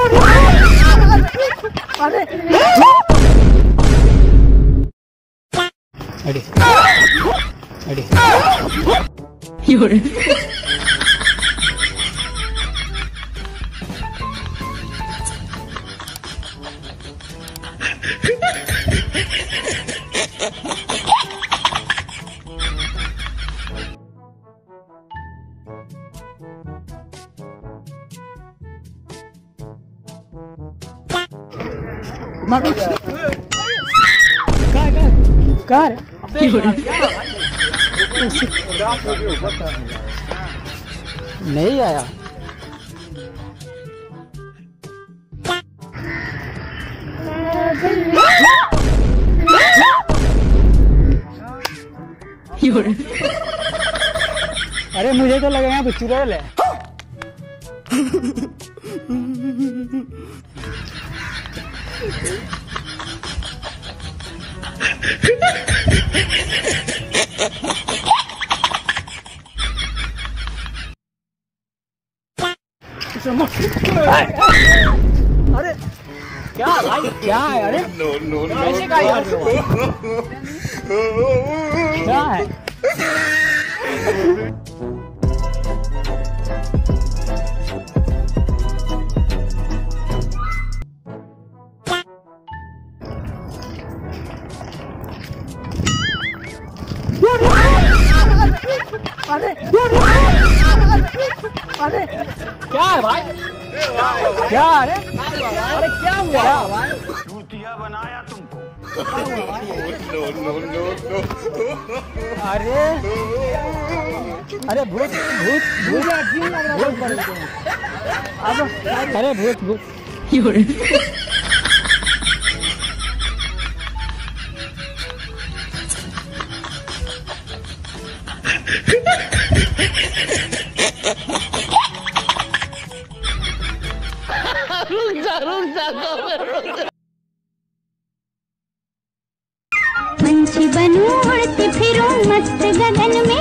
अरे अरे अरे कार नहीं आया। अरे मुझे तो लगा यहाँ पे चुड़ैल है। अरे क्या भाई क्या है? अरे कैसे क्या है? अरे अरे क्या है भाई? क्या? अरे अरे क्या हुआ भाई? चूतिया बनाया तुमको। अरे अरे भूत भूत भूत अब अरे भूत भूत पंछी बनूं उड़ती फिरूं मस्त गगन में।